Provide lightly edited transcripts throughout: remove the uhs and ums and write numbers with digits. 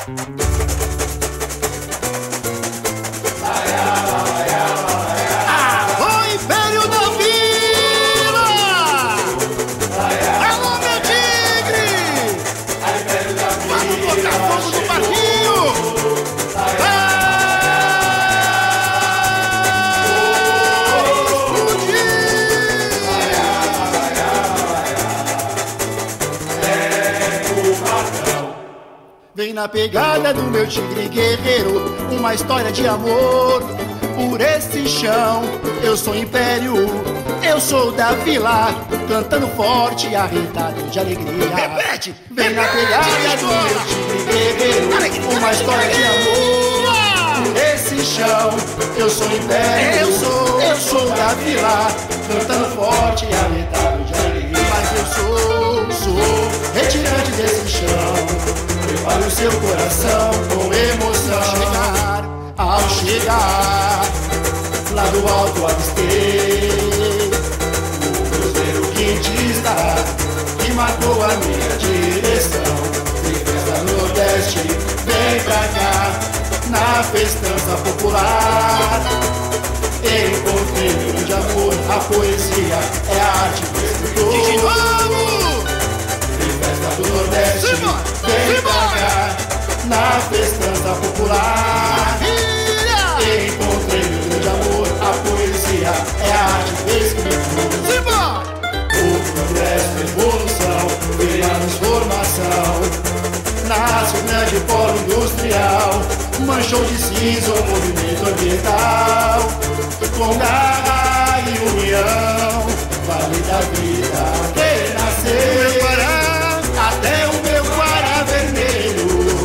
Vem na pegada do meu tigre guerreiro, uma história de amor por esse chão. Eu sou império, eu sou da vila, cantando forte, arretado de alegria. Repete! Vem na pegada do meu tigre guerreiro, uma história de amor por esse chão. Eu sou império, eu sou da vila, cantando forte, arretado de alegria. Mas eu sou retirante desse chão. Prepare o seu coração com emoção. Ao chegar, lá do alto avistei o cruzeiro quintista que marcou a minha direção. Tem festa no Nordeste, vem pra cá, na festança popular. Encontrei um grande amor, a poesia é a arte do escritor. De novo! Tem festa do Nordeste, vem pra cá, na festança popular. Encontrei um grande amor, a poesia é a arte do escritor. O progresso, a evolução, veio a transformação. Nasce o grande polo industrial, manchou de cinza o movimento ambiental. Com garra e união, vale da vida que nasceu. Até o meu Guará vermelho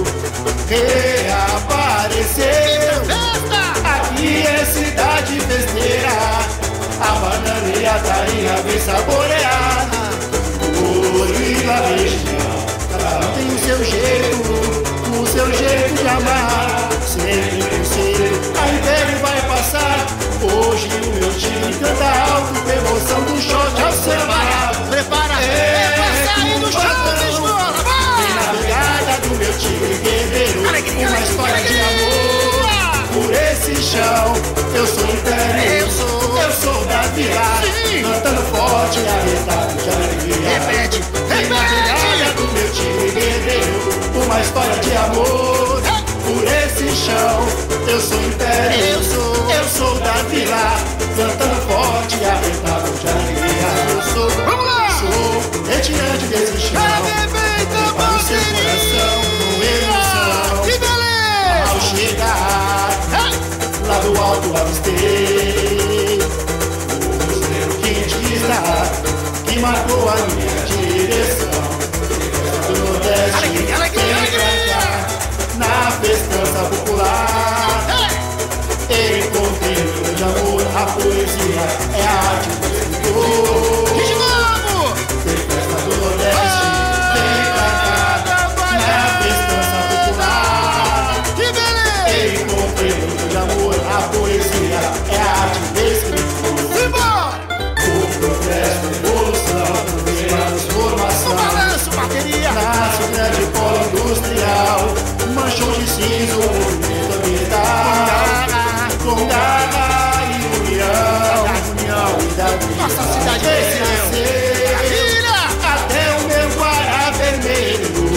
reapareceu. Aqui é cidade festeira, a banana e a tainha vem saborear. Ouro e laranjinha, cada um tem o seu jeito de amar. Sempre pensei, a Império vai passar. Hoje o meu time canta alto, com emoção do shot ao samba. Prepara, pra sair do chão, Lisboa, vai! Vem na pegada do meu tigre guerreiro, uma história de amor por esse chão. Eu sou império, eu sou da vila, cantando forte, arretado de alegria. Repete, Vem na pegada do meu tigre guerreiro, uma história de amor por esse chão. Eu sou império, eu sou da vila, cantando forte, arretado de alegria. Eu sou, vamos lá! Sou retirante desse chão. Para o seu coração com emoção. Que beleza! Ao chegar, lá do alto avistei o cruzeiro quintista que marcou a minha direção. Do Nordeste, vem pra cá, na festança popular. Encontrei um grande amor, a poesia é a arte do escritor. De novo! Tem festa do Nordeste, vem pra cá, na festança popular. Que beleza! Encontrei um grande amor, a poesia é a arte do escritor. Simbora! O progresso, a evolução, vem a transformação. Balanço, bateria! Nasce o grande polo industrial, manchou de cinza o movimento ambiental. Com garra e união, Nossa cidade cresceu! até o meu Guará vermelho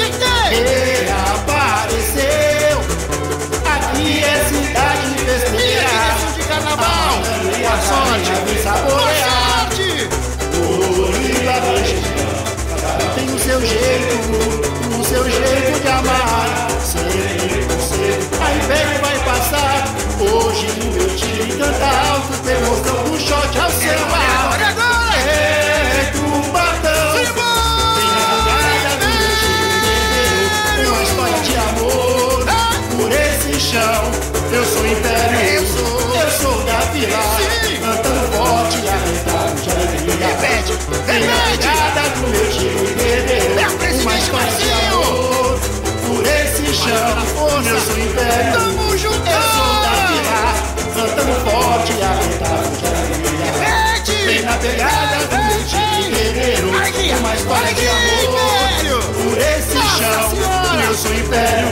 reapareceu. Aqui é cidade festeira, de carnaval! boa sorte, vem saborear. Ouro e laranjinha, cada um tem o seu jeito de amar. Sempre você, a Império vai passar. Hoje o meu time canta alto, tem emoção do shot ao samba. É Cubatão. Vem na pegada do meu time guerreiro, uma história de amor por esse chão. Eu sou império, eu sou da vila, cantando forte e arretado de alegria. Vem na pegada do meu time guerreiro, uma história de amor por esse chão. Eu sou império, Tamo junto! eu sou da vila, cantando forte e arretado de alegria. Vem na pegada do meu time guerreiro, uma história de amor por esse chão. Eu sou império.